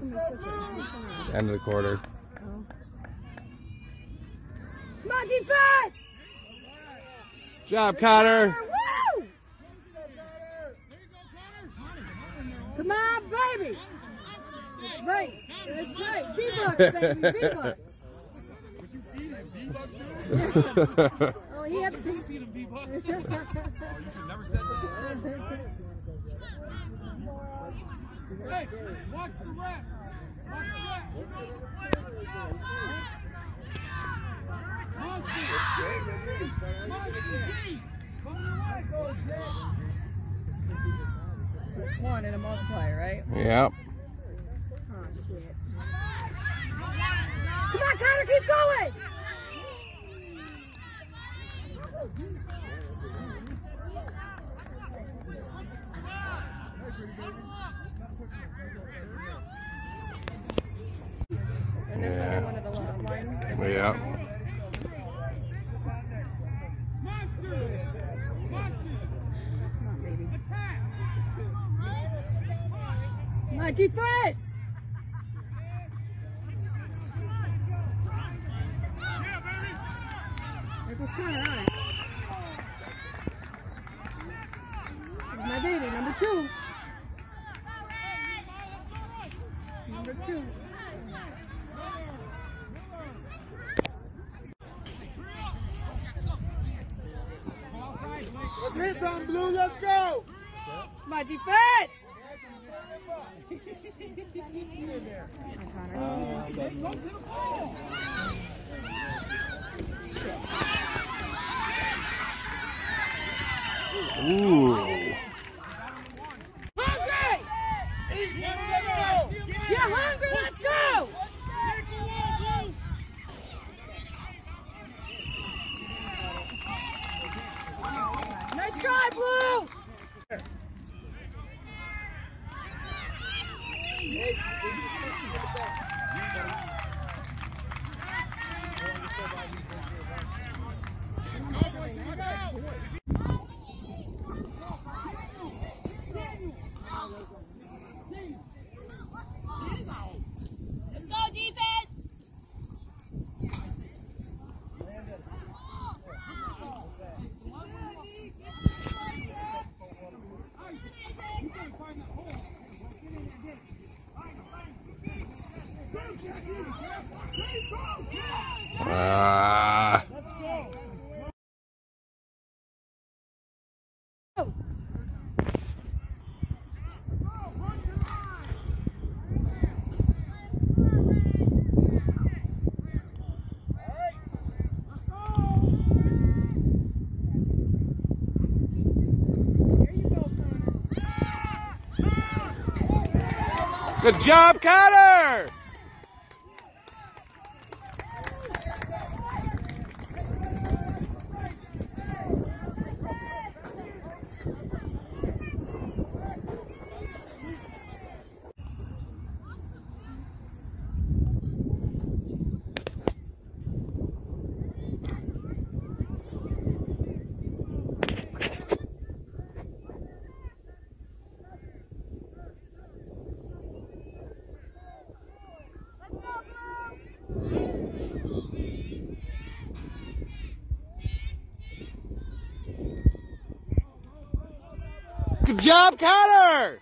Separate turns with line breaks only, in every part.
End of the quarter.
Come on, defense!
Job, Connor.
Woo! Come on, baby! That's right. That's right. V-Bucks, baby. V-Bucks. Oh, he had to feed him V-Bucks. Oh, you should never said that.
Hey, watch the rep. Watch the rep.
One and a multiplier, right?
Yep.
Oh, shit. Come on, Connor, keep going! And that's only one of the lines.
Yeah.
My defense! There goes Connor on it. There's my baby, number 2. Number 2.
Let's hit something, Blue. Let's go.
My defense!
Ooh.
Hungry! You're hungry, let's go! Nice try, Blue!
Let's go, defense!
Good job, Connor! Good job, Connor!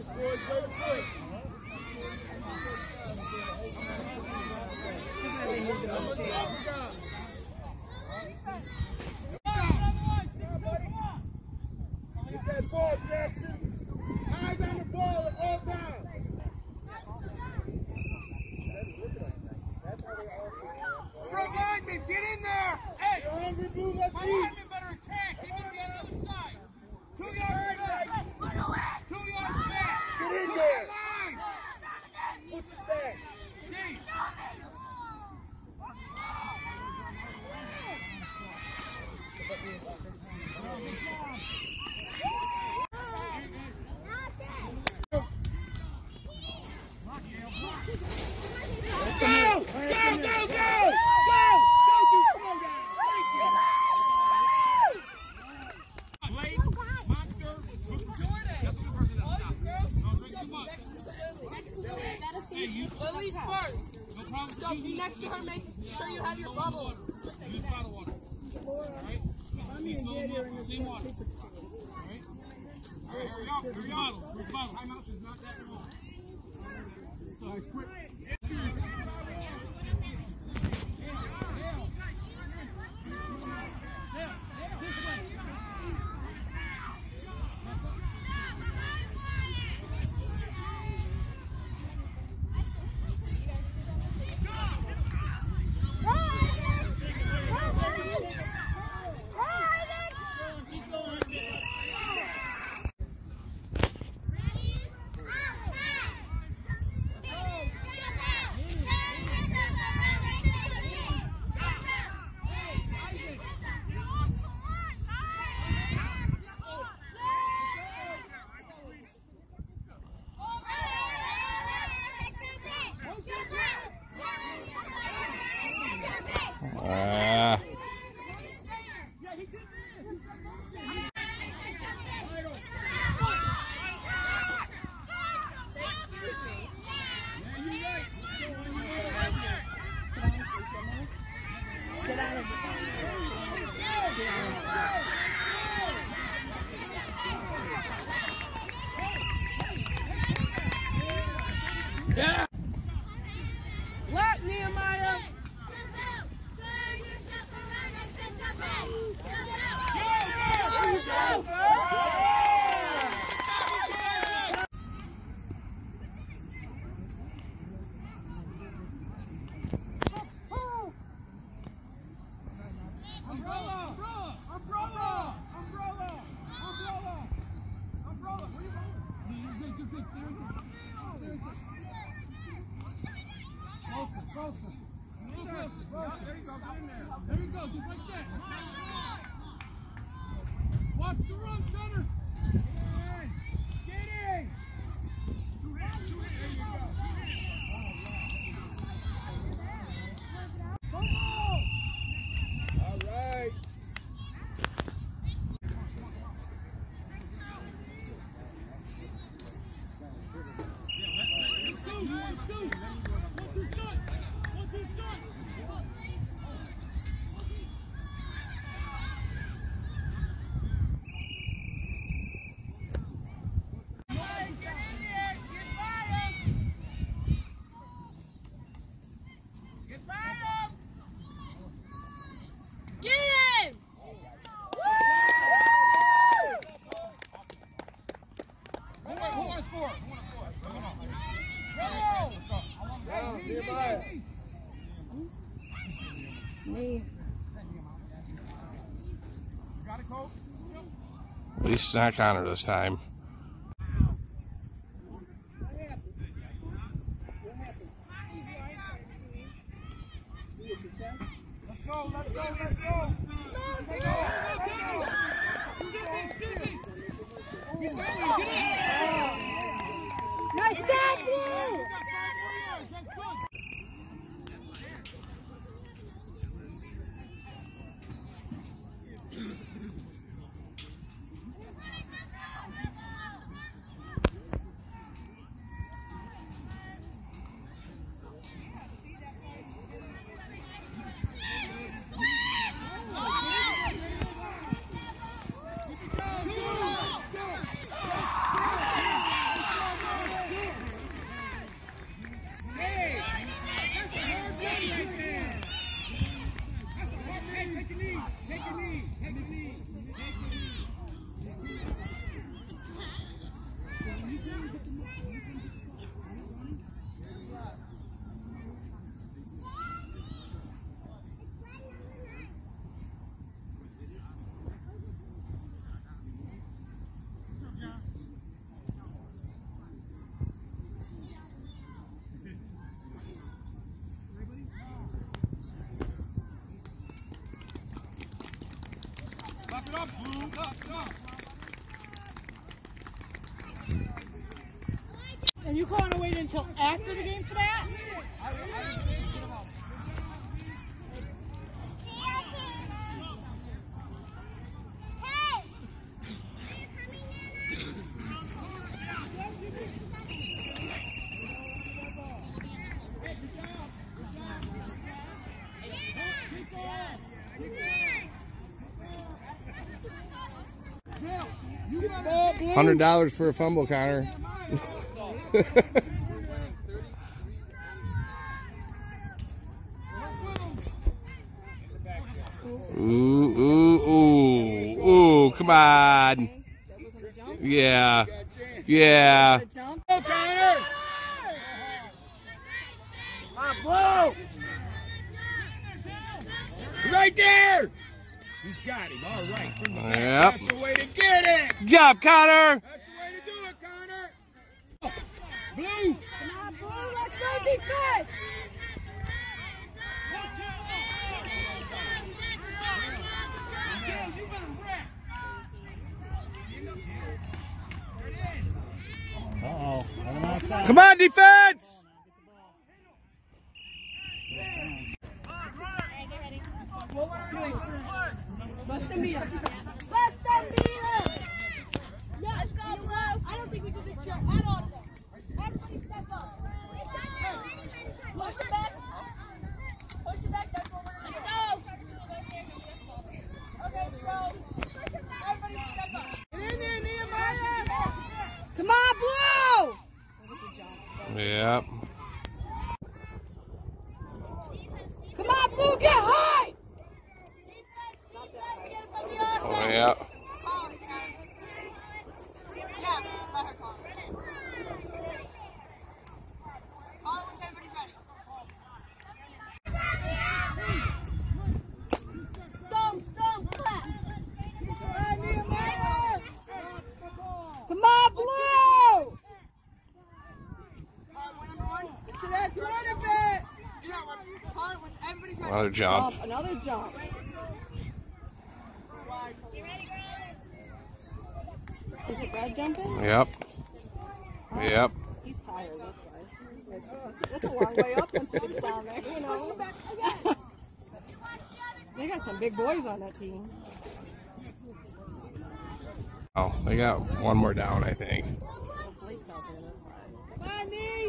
Get that ball, Jackson. Eyes on the ball at all times. Front lineman, get in there. Hey, you're hungry, Blue. Let's eat. Lineman better attack. He better be on the other side. 2 yards back. 2 yards back. Get in there. Push it back. D. Go! Go! Go! Go! Go!
Lily's first.
No problem.
So be next to her, make sure you have your bubble.
Use bottle water. Alright? Same water. Alright? Alright, hurry up. Here's bottle. Here's bottle. Timeout is not that long. Nice, quick.
Yeah.
What, Nehemiah?
There you go, just like that. Watch the run, center. Get in. There you go. Come on. All right.
Me.
At least it's not Connor this time.
Let's go, let's go, let's go.
Nice tackle! And you can't wait until after the game for that?
$100 for a fumble, Connor. Ooh, come on. Yeah. Yeah.
Go, Connor! Come on, Blue! Right there! He's got him. All right. From the back.
Yep.
That's the way to get it.
Good job, Connor.
That's the way to do it, Connor. Blue.
Come on, Blue, let's go defense!
Come on, defense.
Bust them beat him.
Yeah, let's go, Blue. I don't think we did this drill at all today. Everybody step up. Push it back. Push it back. That's what we're going to do. Okay, so everybody step up.
Get in there, Nehemiah! Come on, Blue!
Yep.
Come on, Blue, get high!
Oh, yeah.
Yeah, let her call it. Call it once everybody's ready. Stomp, clap.
Come on, Blue!
Get
To that quarterback!
Call it once everybody's ready.
Another jump.
Another jump. Is it Brad jumping?
Yep. Yep.
He's tired, that's why. That's a long way up once he gets down there, you know. They got some big boys on that team.
Oh, they got one more down, I think.
Come on, Nee!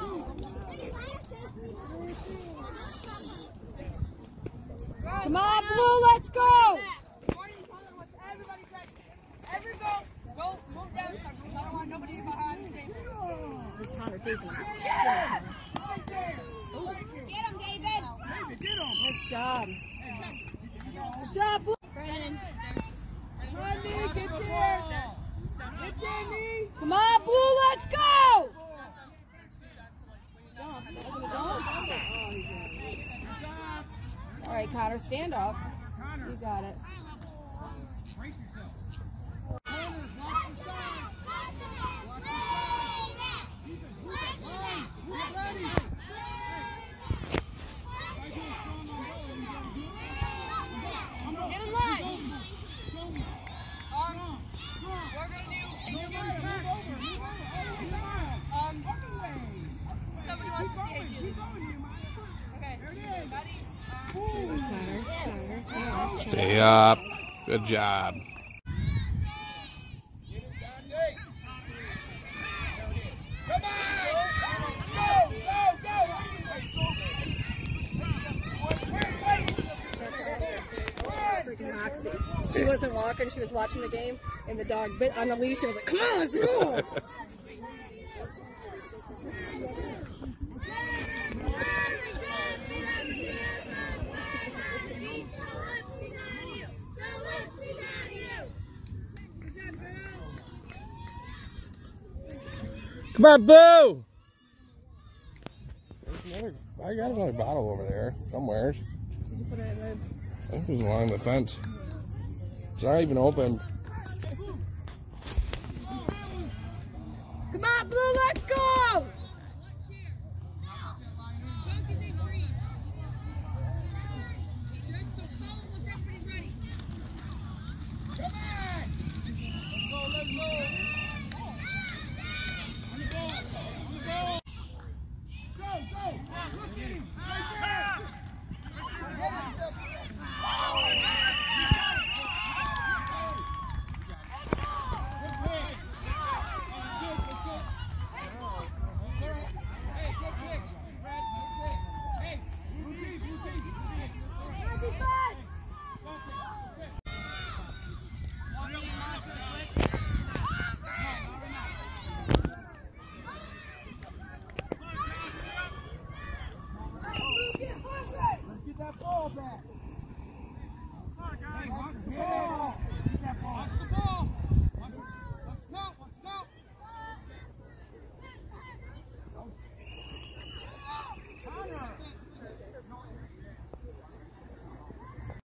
Come on, Blue, let's go!
Everybody's ready. Every go, move down some. I don't want nobody behind the game.
Connor chasing.
Get him, David.
Nice job. Good job, Blue.
Brandon.
Come on, Nee, get there. Get there, Nee. Come on, Blue, let's go! All right, Connor, stand up. You got it.
Get in line. We're gonna do. Somebody wants to see AG. Okay. Ready?
Stay up. Good job.
Come on!
Freaking Moxie. She wasn't walking, she was watching the game, and the dog bit on the leash and was like, come on, let's go!
Come on, Boo! I got another bottle over there somewhere. I think it was along the fence. It's not even open.
Come on, Blue, let's go!